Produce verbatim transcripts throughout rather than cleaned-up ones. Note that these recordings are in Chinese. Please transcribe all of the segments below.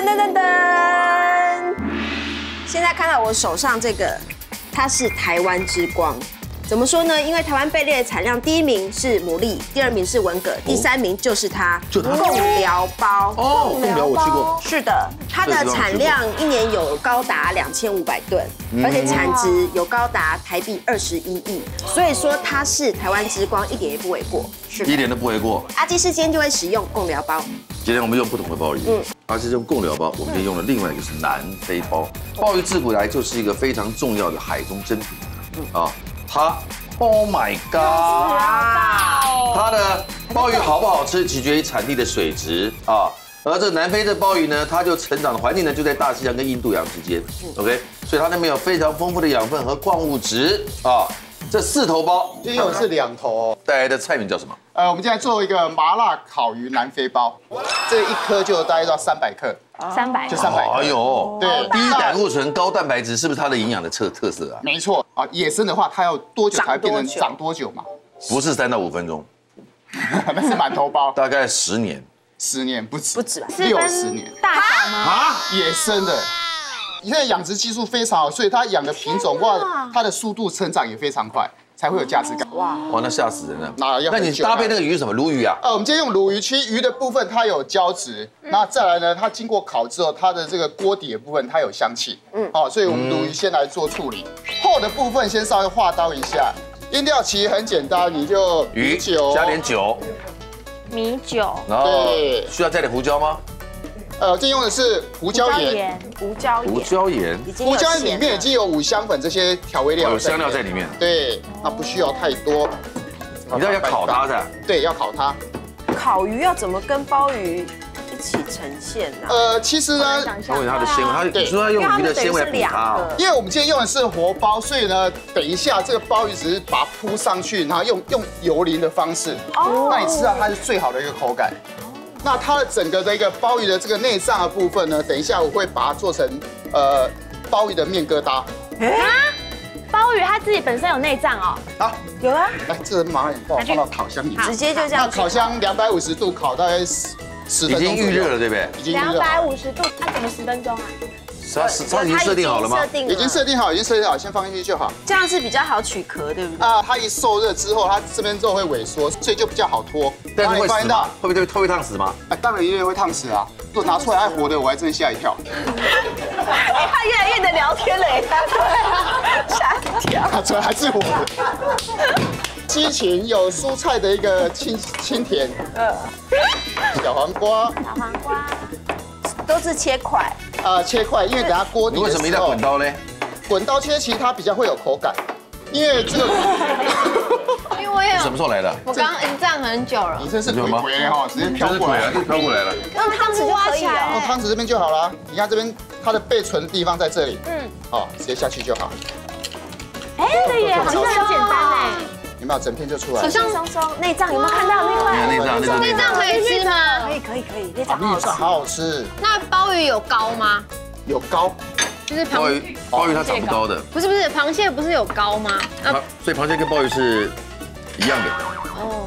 噔噔噔噔！现在看到我手上这个，它是台湾之光。怎么说呢？因为台湾贝类的产量第一名是牡蛎，第二名是文蛤，第三名就是它， 就它贡寮包。 哦，贡寮我去过。 是的，它的产量一年有高达两千五百吨，而且产值有高达台币二十一亿，所以说它是台湾之光，一点也不为过。是一点都不为过。 阿基师今天就会使用贡寮包。 今天我们用不同的鲍鱼，嗯，阿基是用贡寮包，我们今天用的另外一个是南非鲍。鲍鱼自古来就是一个非常重要的海中珍品，啊，它 ，Oh my god， 它的鲍鱼好不好吃，取决于产地的水质啊。而这南非的鲍鱼呢，它就成长的环境呢就在大西洋跟印度洋之间 ，OK， 所以它那边有非常丰富的养分和矿物质啊。这四头鲍， 今天用的是两头哦。 带来的菜名叫什么？ 呃，我们现在做一个麻辣烤鱼南非鲍，这一颗就大概到三百克， 三百就三百克。 哎呦， 对， 低胆固醇、高蛋白质，是不是它的营养的特特色啊？ 没错啊，野生的话，它要多久才变成长多久嘛？ 不是三到五分钟， 那是满头包， 大概十年。 十年不止， 不止吧？ 六十年。 大小吗？ 啊，野生的。现在养殖技术非常好，所以它养的品种哇，它的速度成长也非常快，才会有价值感。哇哇，那吓死人了！ 那要那你搭配那个鱼是什么？鲈鱼啊？ 呃，我们今天用鲈鱼，其实鱼的部分它有胶质，那再来呢，它经过烤之后，它的这个锅底的部分它有香气，嗯，好，所以我们鲈鱼先来做处理，后的部分先稍微划刀一下。腌料其实很简单，你就鱼酒加点酒， 米酒， 然后对需要加点胡椒吗？ 呃，这用的是胡椒盐， 胡椒胡椒盐， 胡椒里面已经有五香粉这些调味料， 有香料在里面。 对，那不需要太多。 你知道要烤它的？ 对，要烤它。 烤鱼要怎么跟鲍鱼一起呈现呢？ 呃，其实呢， 它有它的纤维，它你说它用鱼的纤维补它。 因为我们今天用的是活鲍，所以呢，等一下这个鲍鱼只是把它铺上去，然后用用油淋的方式，哦，那你吃到它是最好的一个口感。那它的整个的一个鲍鱼的这个内脏的部分呢，等一下我会把它做成呃鲍鱼的面疙瘩。 啊，鲍鱼它自己本身有内脏哦。 好， 有啊。 来，这个麻烦你帮我放到烤箱里面， 直接就这样。 那烤箱两百五十度烤大概十十分钟。 已经预热了，对不对？ 已经预热。 两百五十度，它怎么十分钟啊？ 它它已经设定好了吗？ 已经设定好，已经设定好，先放进去就好。 这样是比较好取壳，对不对？ 啊，它一受热之后，它这边肉会萎缩，所以就比较好脱。 但是会死吗？会不会会烫死吗？ 哎，当然一定会烫死啊！如果拿出来还活的，我还真吓一跳。 哎，他越来越能聊天了，对啊，吓一跳。 拿出来还是活的。激情有蔬菜的一个清清甜。嗯。小黄瓜。 小黄瓜。 都是切块。 啊，切块，因为等下锅底。 你为什么一定要滚刀呢？ 滚刀切其实它比较会有口感，因为这个。 因为我也有。 什么时候来的？ 我刚刚已经这样很久了。 你这是鬼鬼哈，直接飘过来， 就飘过来了。 用汤匙就可以了。 用汤匙这边就好了。你看这边它的备存的地方在这里。嗯。好，直接下去就好。 哎，对耶，好像很简单哎。 有没有整片就出来？ 好像松松，内脏有没有看到那块？ 内脏，内脏， 内脏可以吃吗？ 可以，可以，可以，内脏内脏好好吃。 那鲍鱼有膏吗？ 有膏， 就是鲍鱼，鲍鱼它长不高的。 不是不是，螃蟹不是有膏吗？ 啊，所以螃蟹跟鲍鱼是一样的。哦。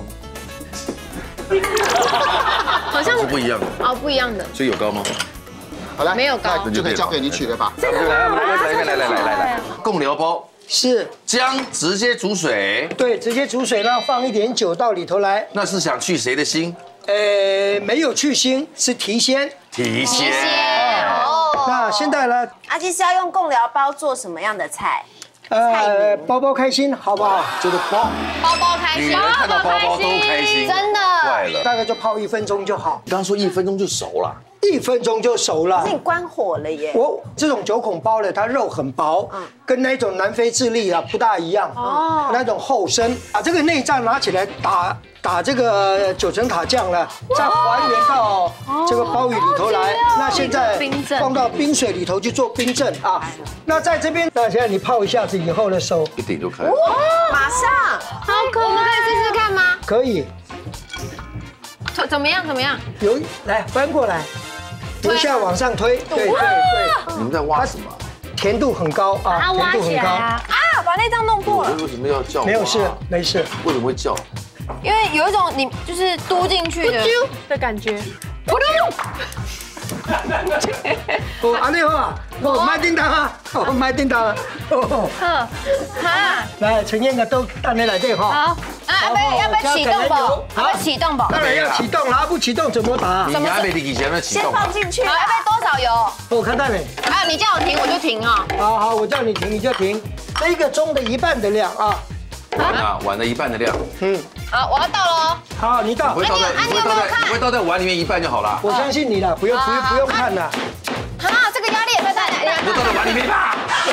好像是不一样的。 哦，不一样的。 所以有膏吗？ 好了， 没有膏就可以交给你取了吧。 来来来来来来来来，贡寮包。 是姜直接煮水， 对，直接煮水，然后放一点酒到里头来。 那是想去谁的心？ 呃，没有去腥，是提鲜。 提鲜。 哦。那现在呢？ 阿基是要用贡寮包做什么样的菜？ 呃，包包开心，好不好？ 就是包包包开心， 女人看到包包都开心， 真的。 怪了， 大概就泡一分钟就好。 你刚刚说一分钟就熟了。 一分钟就熟了， 可是你关火了耶！ 我这种九孔包的，它肉很薄，跟那种南非智利啊不大一样哦，那种厚身。把这个内脏拿起来打打这个九层塔酱了，再还原到这个鲍鱼里头来。那现在放到冰水里头去做冰镇啊。那在这边，那现在你泡一下子以后呢，手一顶就开了。 马上， 好可爱！我们可以试试看吗？ 可以。 怎怎么样？怎么样？ 有来翻过来。由下往上推，对对对。 你们在挖什么？ 甜度很高啊，甜度很高啊！把内脏弄破了。 为什么要叫？ 没有事，没事。 为什么会叫？ 因为有一种你就是嘟进去的的感觉。 哦，安尼好啊，哦，卖叮当啊，哦，卖叮当啊，哦， 呵，哈， 来，陈燕个都蛋在内底哈。 好， 啊，要不要要不要启动不？要不要启动不？ 当然要启动，然后不启动怎么打？ 你还没以前的启先动。 放进去好，要不要多少油？ 我看到了。 啊，你叫我停我就停啊。 好好，我叫你停你就停，这一个钟的一半的量啊。 碗啊，碗的一半的量。 嗯， 好，我要倒喽。 好，你倒不。会倒在， 啊你有不会倒在， 没有看不会倒在碗里面一半就好了。 我相信你了，不用不用不用看了。 啊，这个压力也太大了。 不倒在碗里面吧。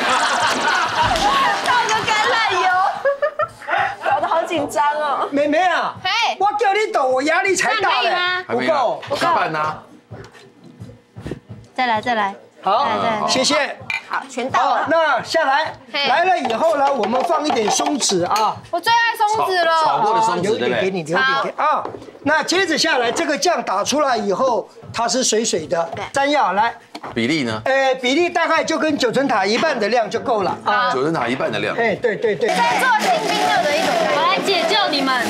倒个橄榄油，搞得好紧张哦。 妹妹啊， 嘿我叫你抖，我压力才大嘞， 还没有，一半呢。 再来再来， 好对， 谢谢。 好，全倒好了，。 那下来嘿来了以后呢，我们放一点松子啊， 我最爱松子了。 炒过的松子对不对？ 留一点给你，留一点给啊。那接着下来，这个酱打出来以后，它是水水的，蘸药来， 比例呢？ 呃，比例大概就跟九层塔一半的量就够了啊。 九层塔一半的量。 哎，对对对。 在做新冰乐的一种概念。 我来解救你们。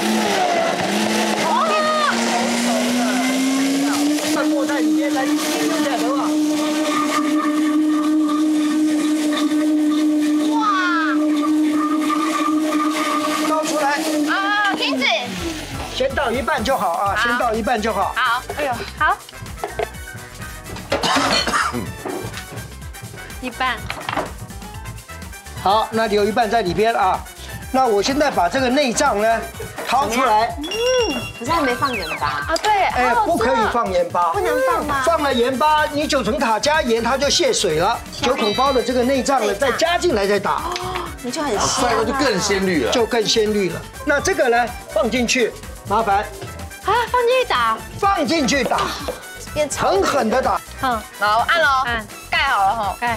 那锅在里面来，用点头啊。倒出来， 啊，停止。 先倒一半就好啊，先倒一半就好。 好，哎呦，好。 一半， 好，那留一半在里边啊。那我现在把这个内脏呢掏出来， 可是还没放盐巴， 啊对， 哎，不可以放盐巴， 不能放吗？ 放了盐巴，你九层塔加盐它就泄水了。九孔包的这个内脏呢，再加进来再打， 你就很出来后就更鲜绿了。 就更鲜绿了。那这个呢，放进去，麻烦啊，放进去打， 放进去打， 变超狠狠的打。 哼， 好，按喽， 按盖好了哈。 盖，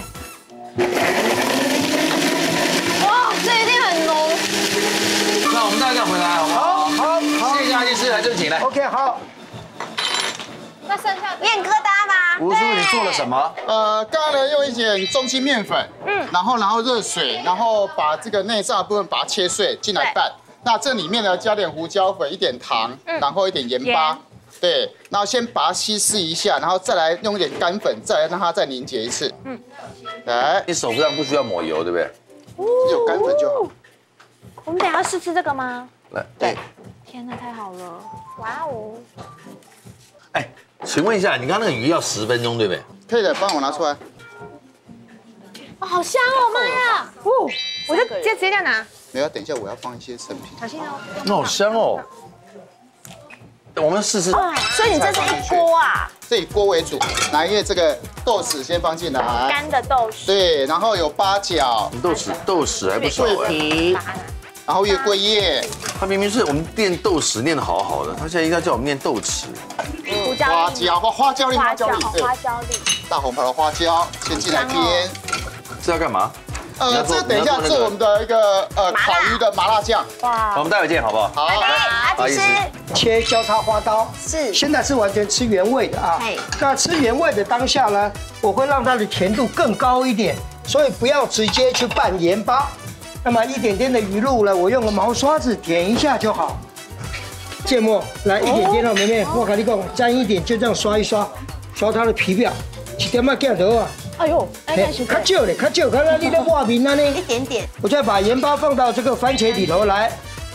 哇，这一定很浓。 那我们大家回来好不好？ 好好谢谢阿医师来这请来。 ，OK， 好。 那剩下的面疙瘩吗？ 吴师傅，你做了什么？ 呃，刚刚呢用一点中筋面粉，嗯，然后然后热水，然后把这个内脏的部分把它切碎进来拌。那这里面呢加点胡椒粉，一点糖，然后一点盐巴。对，然后先把它稀释一下，然后再来用一点干粉，再来让它再凝结一次。嗯，来， 你手上不需要抹油，对不对？ 有干粉就好。 我们等一下试吃这个吗？ 来， 对， 天哪，太好了！ 哇哦， 哎，请问一下，你刚刚那个鱼要十分钟，对不对？ 可以的，帮我拿出来。 哦，好香哦，妈呀！哦， 我就直接直接这样拿。 没有，等一下我要放一些成品。 小心哦。 那好香哦。我们试试。 所以你这是一锅啊？ 这以锅为主，来，因为这个豆豉先放进来， 干的豆豉， 对，然后有八角， 豆豉豆豉还不少哎， 桂皮，然后月桂叶， 他明明是我们念豆豉念的好好的，他现在应该叫我们念豆豉。 胡椒花粒， 椒花花椒粒， 花椒， 花椒粒，对， 花椒粒， 大红袍的花椒先进来煸。 这要干嘛？ 呃，这等一下做我们的一个呃烤鱼的麻辣酱。 哇， 好，我们待会见，好不好？ 好， 阿医师切交叉花刀， 是现在是完全吃原味的啊嘿。 那吃原味的当下呢，我会让它的甜度更高一点，所以不要直接去拌盐巴。那么一点点的鱼露呢，我用个毛刷子点一下就好。芥末来一点点哦，妹妹，我跟你讲，沾一点就这样刷一刷，刷它的皮表，一点嘛镜头啊。 哎呦，哎， 嘿较少嘞，较少，看看你的画面啊一呢。 点点， 我再把盐巴放到这个番茄里头来，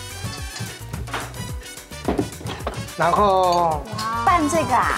然后拌这个啊。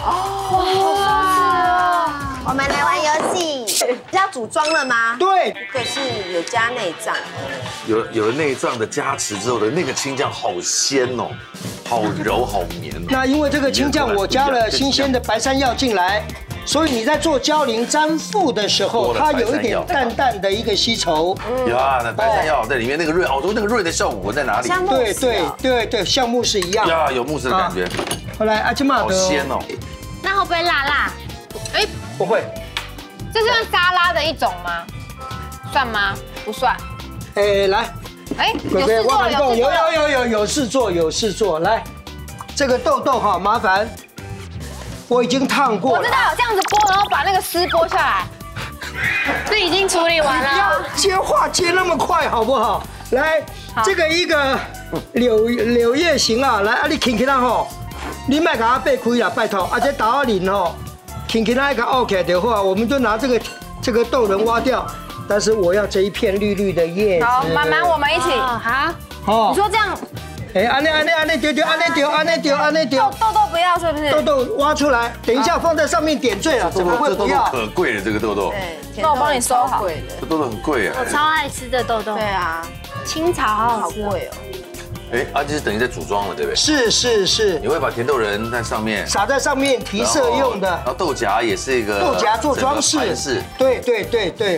哦，我们来玩游戏，要组装了吗？ 对， 这个是有加内脏， 有有了内脏的加持之后的那个青酱好鲜哦，好柔好绵哦。 那因为这个青酱我加了新鲜的白山药进来，所以你在做焦磷粘附的时候，它有一点淡淡的一个稀稠。 呀，那白山药在里面那个润，哦，说那个润的效果在哪里？ 像慕斯对对哦对对，像慕斯一样。 呀，有慕斯的感觉， 后来阿基玛好的鲜哦。 那会不会辣辣？ 哎， 不会， 这是算沙拉的一种吗？算吗？不算。 哎，来， 哎， 贵贵， 有事做了， 我跟你讲，有有事做了。 有有有有事做，有事做。来，这个豆豆哈，麻烦，我已经烫过了我知。道，这样子剥，然后把那个丝剥下来。 这已经处理完不要了。 接话接那么快好不好？来，这个一个柳柳叶型啊，来啊，你轻轻啦吼，你莫给它掰开啦，拜托，啊这豆仔仁吼， 挺挺那一个 OK 的话，我们就拿这个这个豆仁挖掉，但是我要这一片绿绿的叶子。 好，妈妈我们一起。 好， 好你说这样， 哎，安内安内安内丢丢，安内丢安内丢安内丢， 豆豆不要是不是？ 豆豆挖出来，等一下放在上面点缀了，怎么会这豆豆不要？ 可贵了，这个豆豆， 对， 那我帮你收好贵的。 这豆豆很贵啊。 我超爱吃的豆豆， 对啊， 青草好好好吃哦。 贵哦。 哎，阿基是等于在组装了，对不对？ 是是是你，会把甜豆仁在上面， 撒在上面提色用的然后豆荚也是一个豆荚做装饰整个盘饰， 对对对对。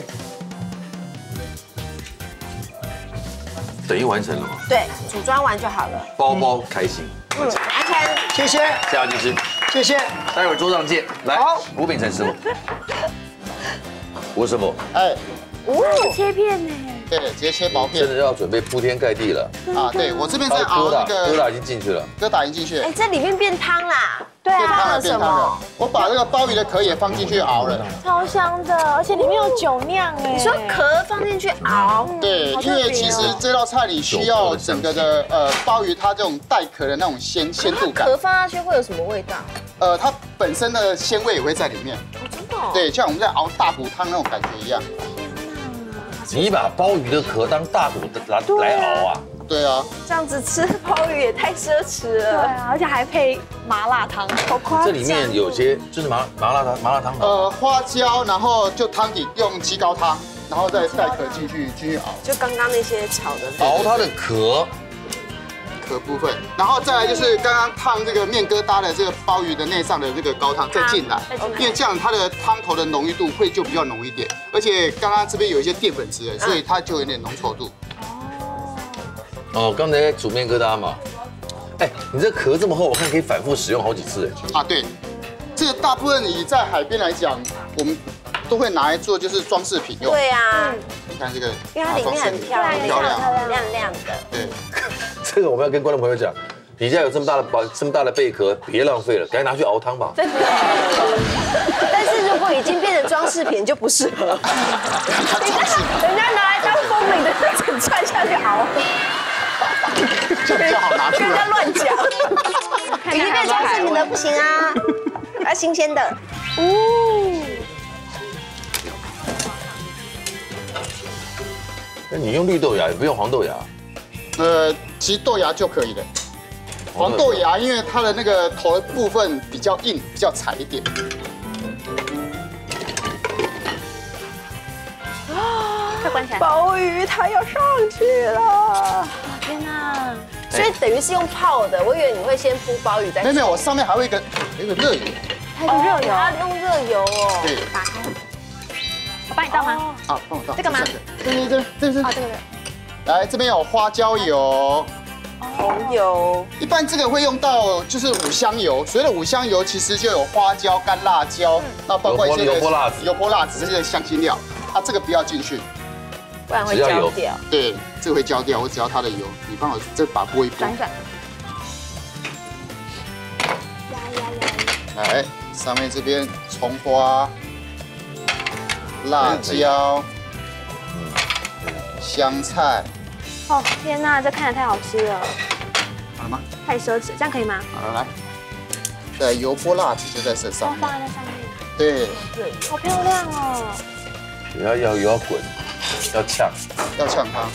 等于完成了嘛？ 对，组装完就好了。 包包开心， 嗯，安全。 谢谢下去吃， 谢谢。 待会儿桌上见。来好， 吴秉成师傅，吴师傅哎， 切片呢？ 对，直接切薄真片的要准备铺天盖地了。 啊。对我这边在熬那疙瘩疙瘩个已经进去了， 疙瘩已经进去了哎，，这里面变汤啦。 对变汤啊， 了变汤了。我把这个鲍鱼的壳也放进去熬了。 超香的，而且里面有酒酿哎。 你说壳放进去熬， 对，因为其实这道菜你需要整个的呃鲍鱼它这种带壳的那种鲜鲜度感， 壳放下去会有什么味道？ 呃，它本身的鲜味也会在里面。 哦，真的哦。 对，就像我们在熬大骨汤那种感觉一样。 你把鲍鱼的壳当大骨来来熬啊？ 对啊， 这样子吃鲍鱼也太奢侈对了。 啊，而且还配麻辣汤，好夸张。 这里面有些就是麻麻辣汤麻辣汤头， 呃，花椒，然后就汤底用鸡高汤，然后再带壳进去进去熬就刚刚那些炒的。 熬它的壳， 壳部分，然后再来就是刚刚烫这个面疙瘩的这个鲍鱼的内脏的这个高汤再进来再进来， 因为这样它的汤头的浓郁度会就比较浓一点，而且刚刚这边有一些淀粉质，所以它就有点浓稠度。 哦，刚才煮面疙瘩嘛。哎，你这壳这么厚，我看可以反复使用好几次。 啊，对，这个大部分你在海边来讲，我们都会拿来做就是装饰品用。 对啊， 你看这个， 因为它里面很漂亮， 很漂亮。 亮亮的。 对， 这个我们要跟观众朋友讲，底下有这么大的宝这么大的贝壳，别浪费了，赶紧拿去熬汤吧。 真的。但是如果已经变成装饰品，就不适合。人家拿来当风铃的，整串下去熬。 这样比较好拿出跟人家来。 乱讲。已经变装饰品了，不行啊，要新鲜的。 那你用绿豆芽，也不用黄豆芽。 呃，其实豆芽就可以了。黄豆芽因为它的那个头的部分比较硬，比较柴一点。 快关起来！ 鲍鱼它要上去了， 天哪！ 所以等于是用泡的。我以为你会先铺鲍鱼再。 没有没有，我上面还会有一个有一个热油。 还有热油， 它用热油哦。 对， 打开。我帮你倒吗？ 啊，帮我倒。 这个吗对对对，这是啊，这个的。 来这边有花椒油， 红油。 一般这个会用到就是五香油，所谓的五香油其实就有花椒、干辣椒，那包括一些油泼辣子油泼辣子这些香辛料，啊，这个不要进去， 不然会只要有焦掉。 对，这个会焦掉，我只要它的油，你帮我这把拨一拨转，一转。 来上面这边葱花、辣椒、香菜， 哦，天哪，这看起来太好吃了， 好了吗？ 太奢侈，这样可以吗？ 好了，来，对，油泼辣子就在这上面， 然后放在那上面， 对， 好漂亮哦！ 要要油要滚，要呛。 要呛它。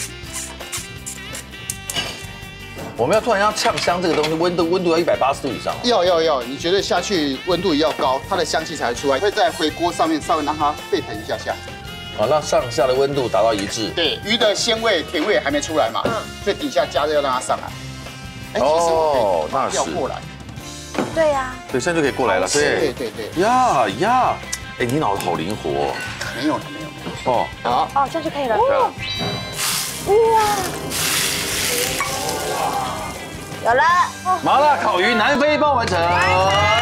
我们要突然要呛香这个东西，温度温度要一百八十度以上。 要要要，你绝对下去温度也要高，它的香气才会出来。会在回锅上面稍微让它沸腾一下下。 好，让上下的温度达到一致。 对，鱼的鲜味、甜味还没出来嘛，所以底下加热要让它上来。哎，其实我可以哦那是调过来。 对呀， 对，现在就可以过来了。 对对对， 呀呀，哎，你脑子好灵活哦。 没有了没有了。 哦， 好， 哦，这样就可以了。 对啊有了。 麻辣烤鱼南非包完成。